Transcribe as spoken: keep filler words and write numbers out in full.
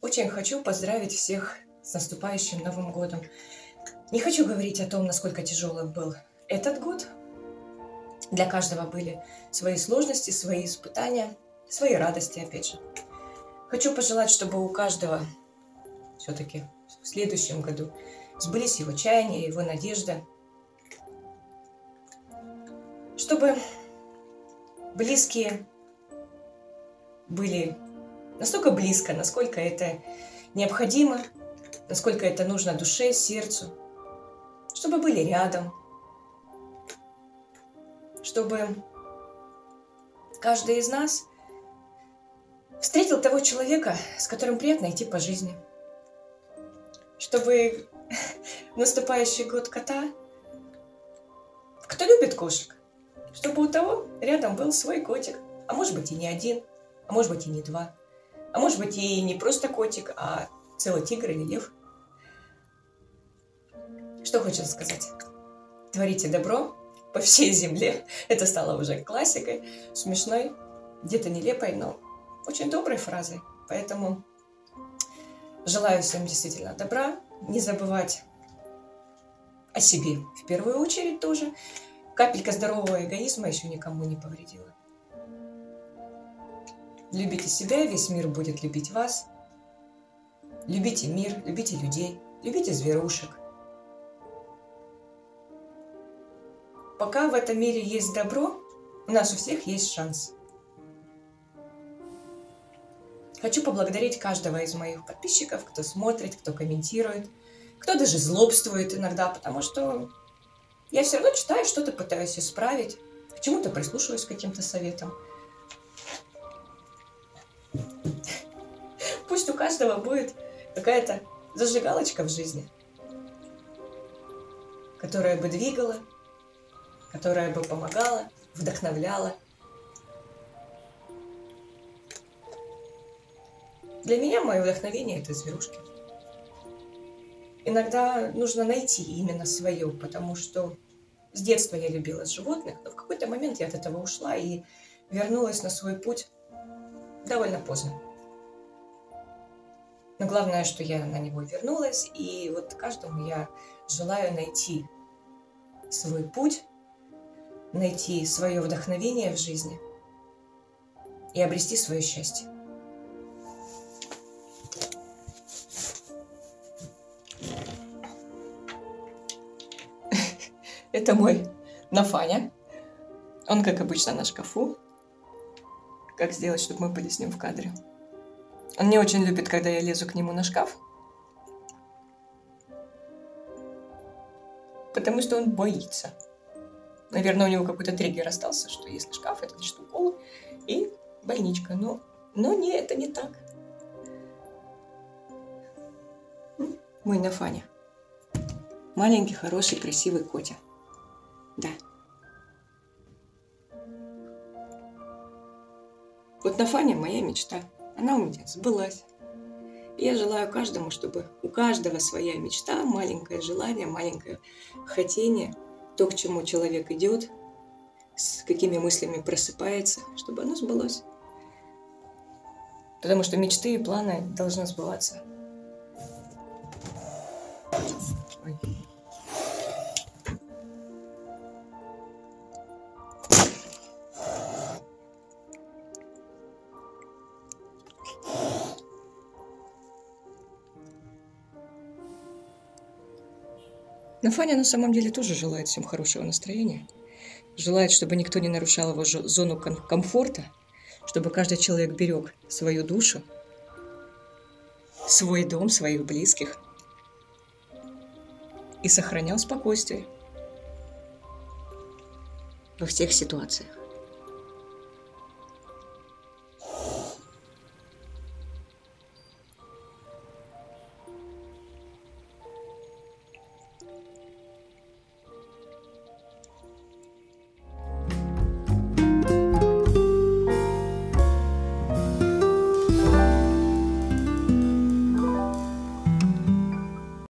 Очень хочу поздравить всех с наступающим Новым годом. Не хочу говорить о том, насколько тяжелым был этот год. Для каждого были свои сложности, свои испытания, свои радости, опять же. Хочу пожелать, чтобы у каждого все-таки в следующем году сбылись его чаяния, его надежды. Чтобы близкие были настолько близко, насколько это необходимо, насколько это нужно душе, сердцу, чтобы были рядом, чтобы каждый из нас встретил того человека, с которым приятно идти по жизни, чтобы в наступающий год кота, кто любит кошек, чтобы у того рядом был свой котик, а может быть и не один, а может быть и не два, а может быть и не просто котик, а целый тигр или лев. Что хочется сказать? Творите добро по всей земле. Это стало уже классикой, смешной, где-то нелепой, но очень доброй фразой. Поэтому желаю всем действительно добра, не забывать о себе в первую очередь тоже. Капелька здорового эгоизма еще никому не повредила. Любите себя, весь мир будет любить вас. Любите мир, любите людей, любите зверушек. Пока в этом мире есть добро, у нас у всех есть шанс. Хочу поблагодарить каждого из моих подписчиков, кто смотрит, кто комментирует, кто даже злобствует иногда, потому что я все равно читаю, что-то пытаюсь исправить, к чему-то прислушиваюсь к каким-то советам. Пусть у каждого будет какая-то зажигалочка в жизни, которая бы двигала, которая бы помогала, вдохновляла. Для меня мое вдохновение – это зверушки. Иногда нужно найти именно свое, потому что с детства я любила животных, но в какой-то момент я от этого ушла и вернулась на свой путь довольно поздно. Но главное, что я на него вернулась, и вот каждому я желаю найти свой путь, найти свое вдохновение в жизни и обрести свое счастье. Это мой Нафаня. Он, как обычно, на шкафу. Как сделать, чтобы мы были с ним в кадре? Он не очень любит, когда я лезу к нему на шкаф. Потому что он боится. Наверное, у него какой-то триггер остался, что если шкаф, это значит укол и больничка. Но, но не, это не так. Мой Нафаня. Маленький, хороший, красивый котя. Да. Вот Нафаня моя мечта. Она у меня сбылась. И я желаю каждому, чтобы у каждого своя мечта, маленькое желание, маленькое хотение, то, к чему человек идет, с какими мыслями просыпается, чтобы оно сбылось. Потому что мечты и планы должны сбываться. Ой. Но Фаня на самом деле тоже желает всем хорошего настроения. Желает, чтобы никто не нарушал его зону комфорта, чтобы каждый человек берег свою душу, свой дом, своих близких и сохранял спокойствие во всех ситуациях.